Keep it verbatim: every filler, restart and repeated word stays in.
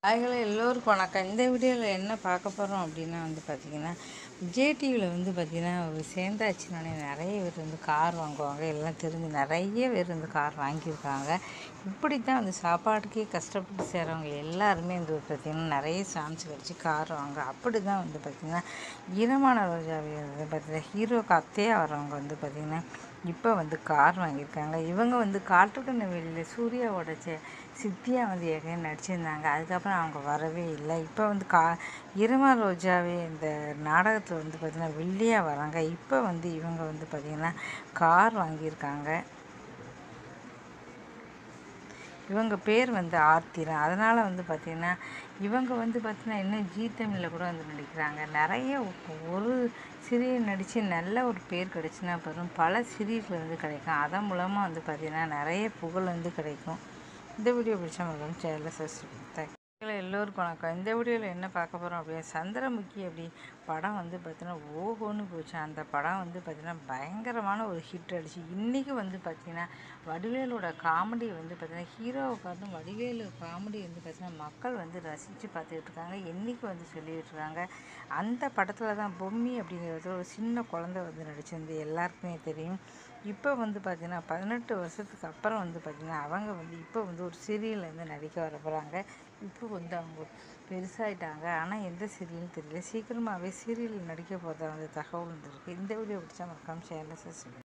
அதுகளை எல்லோருக்கும் வணக்கம். இந்த வீடியோவில் என்ன பார்க்க போகிறோம் அப்படின்னா வந்து பார்த்திங்கன்னா, விஜய் டிவியில் வந்து பார்த்திங்கன்னா ஒரு சேர்ந்தாச்சுனாலே நிறைய பேர் வந்து கார் வாங்குவாங்க. எல்லாம் தெரிஞ்சு நிறைய பேர் வந்து கார் வாங்கியிருக்காங்க. இப்படி தான் வந்து சாப்பாட்டுக்கே கஷ்டப்பட்டு செய்கிறவங்க எல்லாருமே வந்து பார்த்திங்கன்னா நிறைய சான்ஸ் கிடச்சி கார் வாங்க. அப்படி தான் வந்து பார்த்திங்கன்னா ஈரமான ரோஜாவை வந்து பார்த்திங்கன்னா ஹீரோக்கு அத்தையாக வரவங்க வந்து பார்த்திங்கன்னா இப்போ வந்து கார் வாங்கியிருக்காங்க. இவங்க வந்து காட்டுக்கண்ண வெளியில் சூர்யாவோட சே சித்தியாக வந்து ஏற்கனவே நடிச்சிருந்தாங்க. அதுக்கப்புறம் அவங்க வரவே இல்லை. இப்போ வந்து கா ஈரமான ரோஜாவே இந்த நாடகத்தில் வந்து பார்த்திங்கன்னா வெள்ளியாக வராங்க. இப்போ வந்து இவங்க வந்து பார்த்திங்கன்னா கார் வாங்கியிருக்காங்க. இவங்க பேர் வந்து ஆர்த்திரன். அதனால் வந்து பார்த்திங்கன்னா இவங்க வந்து பார்த்திங்கன்னா இன்னும் ஜீ தமிழில் கூட வந்து நடிக்கிறாங்க. நிறைய ஒரு சீரியல் நடித்து நல்ல ஒரு பேர் கிடச்சின்னா பெறும் பல சீரியல்கள் வந்து கிடைக்கும். அதன் மூலமாக வந்து பார்த்திங்கன்னா நிறைய புகழ் வந்து கிடைக்கும். இந்த வீடியோ பிடிச்சா மறக்காம சேனலை சப்ஸ்கிரைப். எல்லோருக்கும் வணக்கம். இந்த வீடியோவில் என்ன பார்க்க போகிறோம் அப்படின்னா, சந்திரமுகி அப்படி படம் வந்து பார்த்திங்கன்னா ஓஹோன்னு போச்சு. அந்த படம் வந்து பார்த்திங்கன்னா பயங்கரமான ஒரு ஹிட் அடிச்சு. இன்றைக்கி வந்து பார்த்திங்கன்னா வடிவேலோட காமெடி வந்து பார்த்திங்கன்னா ஹீரோவை பார்த்தும் வடிவேலு காமெடி வந்து பார்த்திங்கன்னா மக்கள் வந்து ரசித்து பார்த்துக்கிட்டு இருக்காங்க. என்றைக்கு வந்து சொல்லிக்கிட்டு இருக்காங்க. அந்த படத்தில் தான் பொம்மி அப்படிங்கிறது ஒரு சின்ன குழந்தை வந்து நடிச்சிருந்து எல்லாருக்குமே தெரியும். இப்போ வந்து பார்த்திங்கன்னா பதினெட்டு வருஷத்துக்கு அப்புறம் வந்து பார்த்திங்கன்னா அவங்க வந்து இப்போ வந்து ஒரு சீரியலில் வந்து நடிக்க வர போகிறாங்க. இப்போ வந்து அவங்க பெருசாகிட்டாங்க. ஆனால் எந்த சீரியல்னு தெரியல. சீக்கிரமாகவே சீரியலில் நடிக்க போகிறதா வந்து தகவல் வந்துருக்கு. இந்த வீடியோ பிடிச்சா மறக்காம சேனலை சப்ஸ்கிரைப்.